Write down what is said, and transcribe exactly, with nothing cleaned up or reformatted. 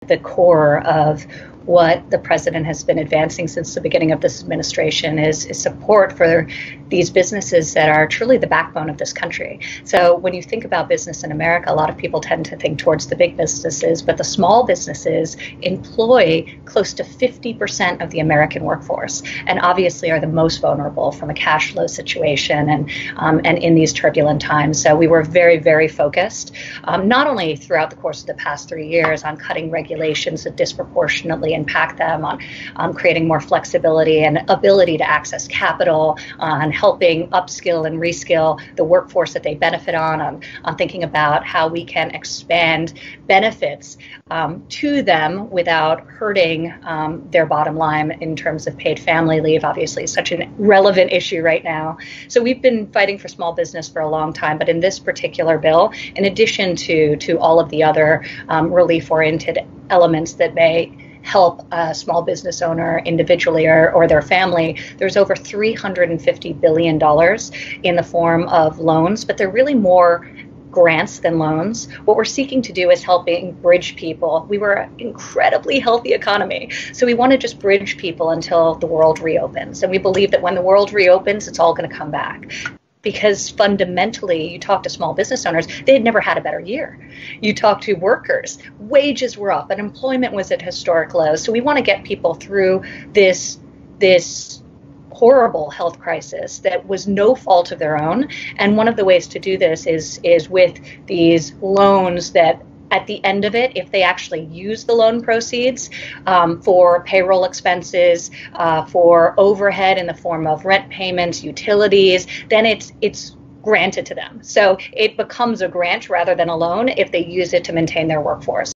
the core of what the president has been advancing since the beginning of this administration is, is support for these businesses that are truly the backbone of this country. So when you think about business in America, a lot of people tend to think towards the big businesses, but the small businesses employ close to fifty percent of the American workforce, and obviously are the most vulnerable from a cash flow situation and um, and in these turbulent times. So we were very, very focused, um, not only throughout the course of the past three years on cutting regulations that disproportionately impact them, on um, creating more flexibility and ability to access capital, on helping upskill and reskill the workforce that they benefit on, on, on thinking about how we can expand benefits um, to them without hurting um, their bottom line in terms of paid family leave. Obviously, such a relevant issue right now. So we've been fighting for small business for a long time, but in this particular bill, in addition to, to all of the other um, relief-oriented elements that may help a small business owner individually or, or their family, there's over three hundred fifty billion dollars in the form of loans, but they're really more grants than loans. What we're seeking to do is helping bridge people. We were an incredibly healthy economy, so we want to just bridge people until the world reopens. And we believe that when the world reopens, it's all going to come back. Because fundamentally, you talk to small business owners, they had never had a better year. You talk to workers, wages were up, unemployment was at historic lows. So we want to get people through this, this horrible health crisis that was no fault of their own. And one of the ways to do this is, is with these loans that at the end of it, if they actually use the loan proceeds um, for payroll expenses, uh, for overhead in the form of rent payments, utilities, then it's it's granted to them. So it becomes a grant rather than a loan if they use it to maintain their workforce.